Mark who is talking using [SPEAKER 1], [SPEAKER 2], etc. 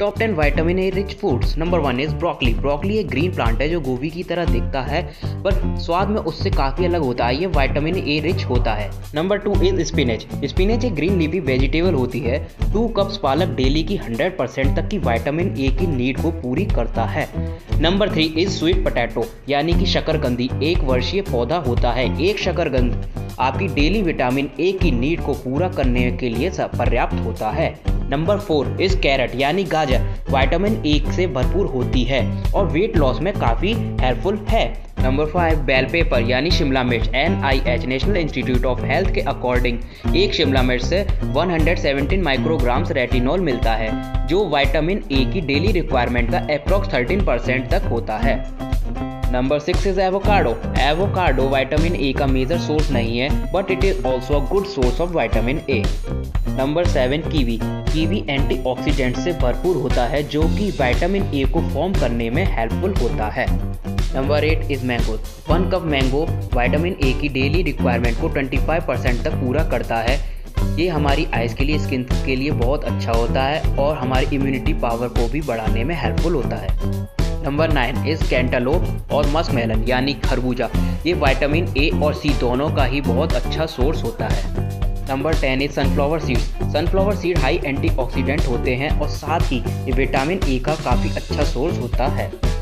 [SPEAKER 1] Top 10 vitamin A rich foods. Number 1 is broccoli. Broccoli एक green plant है जो गोभी की तरह दिखता है पर स्वाद में उससे काफ़ी अलग होता है। ये विटामिन ए रिच होता है। Number 2 is spinach. स्पिनच एक ग्रीन लीफी वेजिटेबल होती है। 2 कप्स पालक डेली की 100% तक की विटामिन ए की नीड को पूरी करता है। नंबर 3 इज स्वीट पोटैटो यानी कि शकरकंदी। एक वर्षीय पौधा होता है। एक शकरकंद आपकी डेली विटामिन ए की नीड को पूरा करने के लिए पर्याप्त होता है। नंबर 4 इज कैरेट यानी गाजर। विटामिन ए से भरपूर होती है और वेट लॉस में काफ़ी हेल्पफुल है। नंबर 5 बेल पेपर यानी शिमला मिर्च। NIH National Institute of Health के अकॉर्डिंग एक शिमला मिर्च से 117 माइक्रोग्राम्स रेटिनॉल मिलता है जो विटामिन ए की डेली रिक्वायरमेंट का अप्रॉक्स 13% तक होता है। Number 6 is avocado. Avocado vitamin A का मेजर सोर्स नहीं है but it is also a good source of vitamin A. Number 7 kiwi. Kiwi antioxidant से भरपूर होता है जो कि विटामिन ए को फॉर्म करने में हेल्पफुल होता है। Number 8 is mango. 1 cup mango vitamin A की डेली रिक्वायरमेंट को 25% तक पूरा करता है। ये हमारी आइज़ के लिए, स्किन के लिए बहुत अच्छा होता है और हमारी इम्यूनिटी पावर को भी बढ़ाने में हेल्पफुल होता है। नंबर 9 इज कैंटालोप और मस्कमेलन यानी खरबूजा। ये विटामिन ए और सी दोनों का ही बहुत अच्छा सोर्स होता है। Number 10 is sunflower seeds. Sunflower seed high antioxidant होते हैं और साथ ही ये विटामिन ए का काफ़ी अच्छा सोर्स होता है।